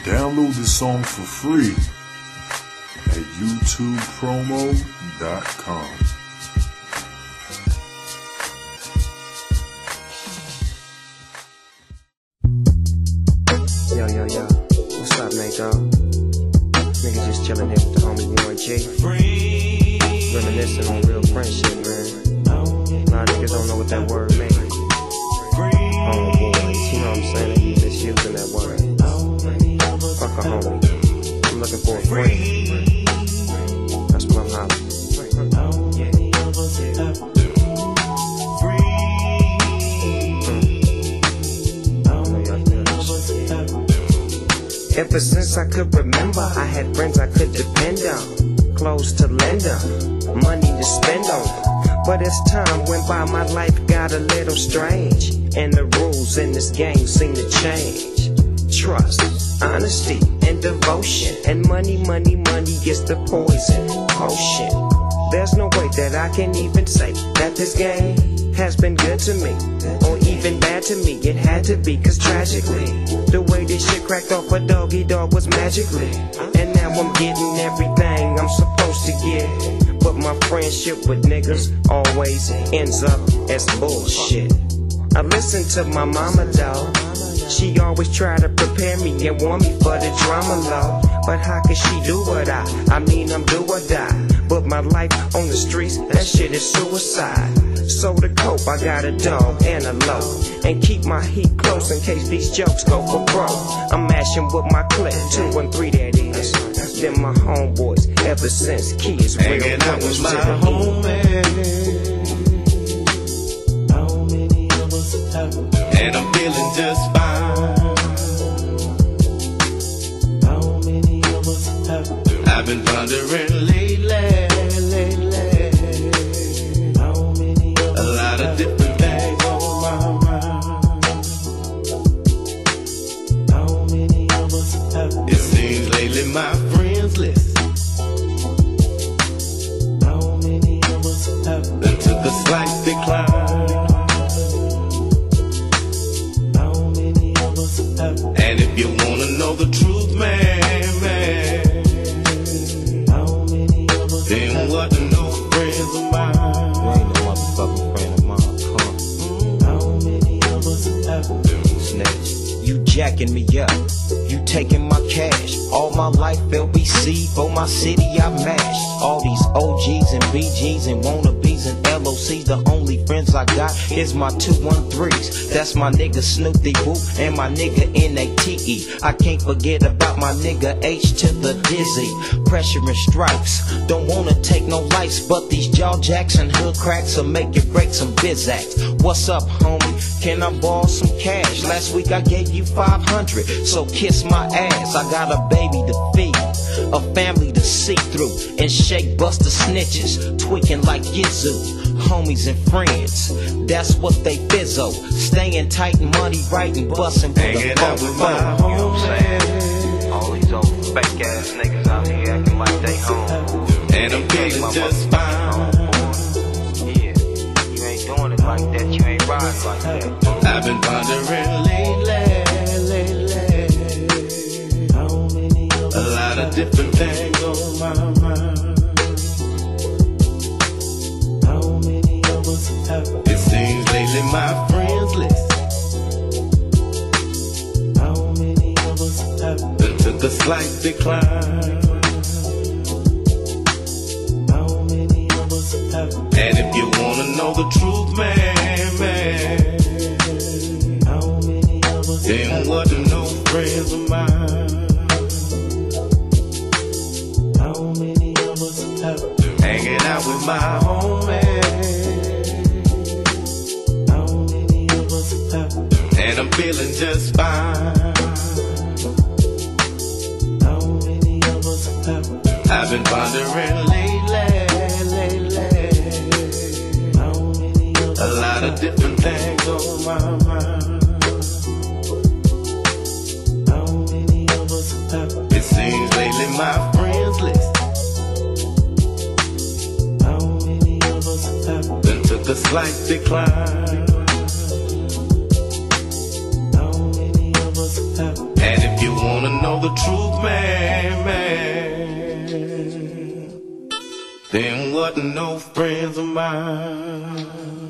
Download the song for free at youtubepromo.com. Yo, what's up, Nate, dog? Nigga just chillin' here with the homie Warren G. Reminiscing on real friendship, man. A lot of niggas don't know what that word means. Homeboys, you know what I'm saying? They just using that word. Fuck a homie. I'm looking for a friend. That's what I'm hollering. Ever since I could remember, I had friends I could depend on, clothes to lend on, money to spend on. But as time went by, my life got a little strange, and the rules in this game seem to change. Trust, honesty, and devotion, and money gets the poison potion. There's no way that I can even say that this game has been good to me, or even bad to me. It had to be, cause tragically, the way this shit cracked off a doggy dog was magically. And now I'm getting everything I'm supposed to get, but my friendship with niggas always ends up as bullshit. I listen to my mama, dog. She always try to prepare me and warn me for the drama, Lord. But how can she do what I mean, I'm do or die. But my life on the streets, that shit is suicide. So to cope, I got a dog and a low, and keep my heat close in case these jokes go for broke. I'm mashing with my clip, 2 and 3 that is. Then my homeboys, ever since kids, real hanging out with my homies. And I'm feeling just fine. I've been pondering lately. A lot of different things on my mind. It seems lately my friends list then took a slight decline. And if you wanna know the truth, man, then what no friends of mine. You ain't no motherfucking friend of mine, How many of us have Snitch. You jacking me up, you taking my cash. All my life LBC, for my city I mash. All these OGs and BGs and wannabes and LOCs, the only friends I got is my 213s. That's my nigga Snoopy Whoop and my nigga NATE. I can't forget about my nigga H to the Dizzy. Pressure and stripes, don't wanna take no lights, but these jaw jacks and hood cracks will make you break some Bizaks. What's up, homie? Can I borrow some cash? Last week I gave you 500, so kiss my ass. I got a baby to feed, a family to see through, and shake buster snitches, tweaking like Yizu. Homies and friends, that's what they fizzo. Staying tight and money right and bustin' for the hanging out with my phone. homies. You know what I'm saying? All these old fake ass niggas out here acting like they home. And I'm feeling just fine. Yeah, you ain't doing it like that, you ain't riding like that. I've been pondering lately. A lot of different things on my mind. It seems lately my friends list then took a slight decline. And if you wanna know the truth, man, then what no friends of mine. Hanging out with my homies. And I'm feeling just fine. I've been pondering lately. A lot of different things on my mind. It seems lately my friends list then took a slight decline. And if you wanna know the the truth, man, then wasn't no friends of mine.